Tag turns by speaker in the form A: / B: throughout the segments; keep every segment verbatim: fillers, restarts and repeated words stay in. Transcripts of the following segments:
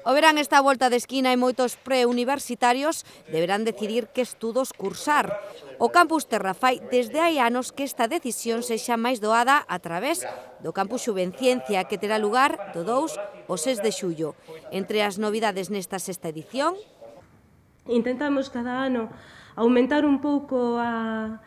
A: O verán está a volta de esquina e moitos preuniversitarios deberán decidir que estudos cursar. O Campus Terra fai desde hai anos que esta decisión sexa máis doada a través do Campus Xuvenciencia, que terá lugar do dous ao seis de xullo. Entre as novidades nesta sexta edición,
B: intentamos cada ano aumentar un pouco a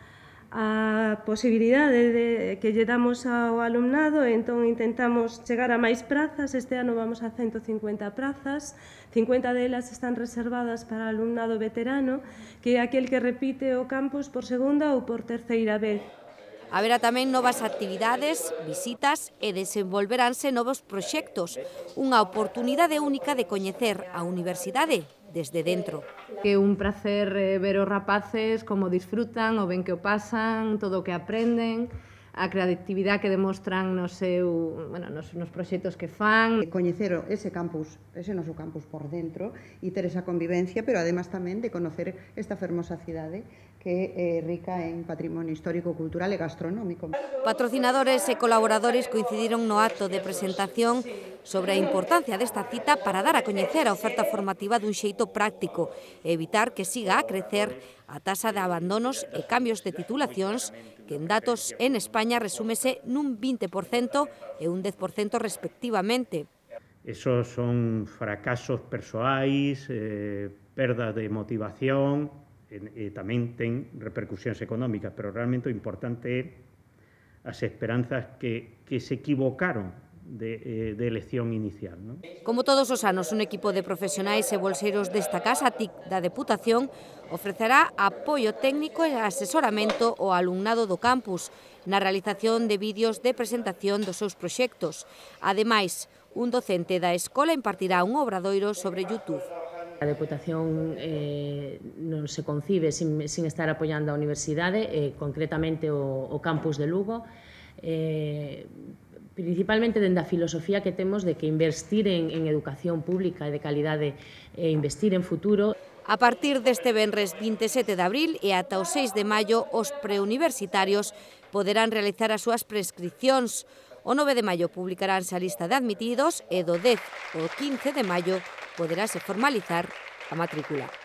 B: a posibilidade de, que lle damos ao alumnado, entón intentamos chegar a máis prazas. Este ano vamos a ciento cincuenta prazas, cincuenta delas están reservadas para alumnado veterano, que é aquel que repite o campus por segunda ou por terceira vez.
A: Haberá tamén novas actividades, visitas e desenvolveránse novos proxectos, unha oportunidade única de coñecer a universidade desde dentro.
C: É un placer ver os rapaces como disfrutan, o ben que o pasan, todo o que aprenden, a creatividade que demostran no seu, bueno, nos, nos proxectos que fan.
D: Coñecer ese campus, ese noso campus por dentro e ter esa convivencia, pero además tamén de conocer esta fermosa cidade que é rica en patrimonio histórico, cultural e gastronómico.
A: Patrocinadores e colaboradores coincidiron no acto de presentación sobre a importancia desta cita para dar a coñecer a oferta formativa dun xeito práctico e evitar que siga a crecer a tasa de abandonos e cambios de titulacións, que en datos en España resúmese nun vinte por cento e un dez por cento respectivamente.
E: Esos son fracasos persoais, eh, perda de motivación, e, e tamén ten repercusións económicas, pero realmente o importante é as esperanzas que, que se equivocaron de, de elección inicial, ¿no?
A: Como todos os anos, un equipo de profesionais e bolseiros desta Casa T I C da Deputación ofrecerá apoio técnico e asesoramento ao alumnado do campus na realización de vídeos de presentación dos seus proxectos. Ademais, un docente da escola impartirá un obradoiro sobre YouTube.
F: A Deputación eh, non se concibe sin, sin estar apoiando a universidade, eh, concretamente o, o campus de Lugo, eh, principalmente dende a filosofía que temos de que investir en, en educación pública e de calidade e investir en futuro.
A: A partir deste venres vinte e sete de abril e ata o seis de maio, os preuniversitarios poderán realizar as súas prescripcións. O nove de maio publicaránse a lista de admitidos e do dez ao quince de maio poderase formalizar a matrícula.